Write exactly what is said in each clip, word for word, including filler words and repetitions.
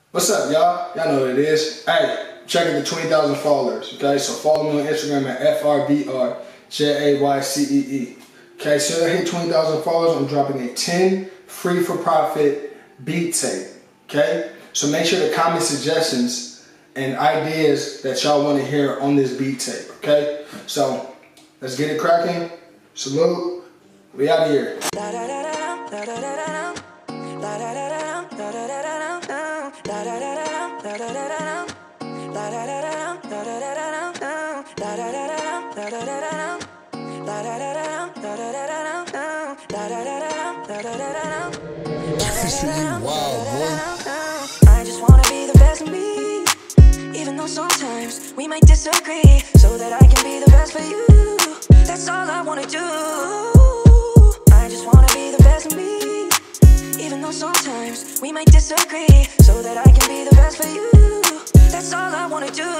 What's up, y'all? Y'all know what it is. Hey, check out the twenty thousand followers, okay? So follow me on Instagram at F R B R J A Y C E E. Okay, so I hit twenty thousand followers, I'm dropping a ten free for profit beat tape, okay? So make sure to comment suggestions and ideas that y'all want to hear on this beat tape, okay? So let's get it cracking. Salute. We out of here. I just wanna be the best of me, even though sometimes we might disagree, so that I can be the best for you. That's all I wanna do. I just wanna be the best of me, even though sometimes we might disagree, so that I can be the best for you. That's all I wanna do.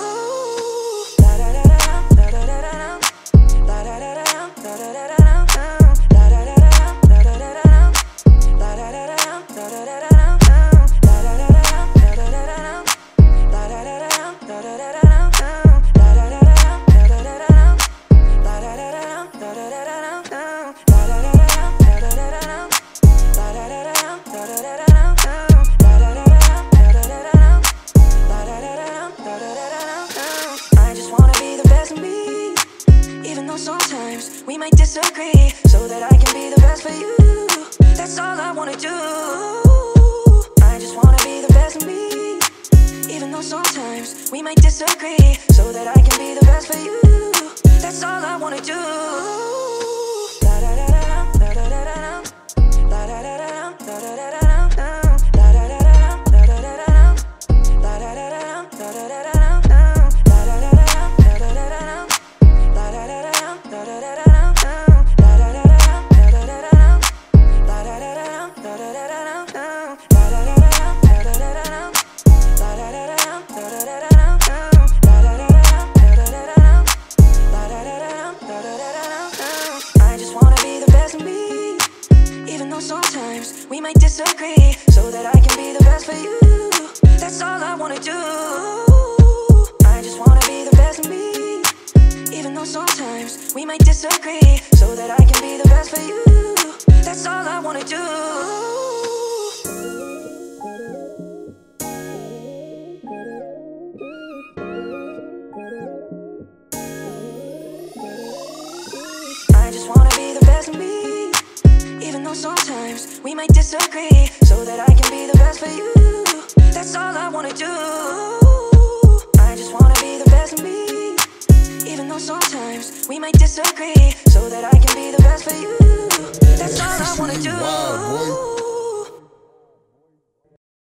Sometimes we might disagree, so that I can be the best for you. That's all I wanna do. I just wanna be the best of me, even though sometimes we might disagree, so that I can be the best for you. That's all I wanna do. Sometimes we might disagree, so that I can be the best for you. That's all I wanna do. I just wanna be the best of me, even though sometimes we might disagree, so that I can be the best for you. That's all I wanna do. I just wanna be the best of me, even though sometimes we might disagree, so that I can be the best for you. That's all I wanna do. I just wanna be the best of me, even though sometimes we might disagree, so that I can be the best for you. That's all I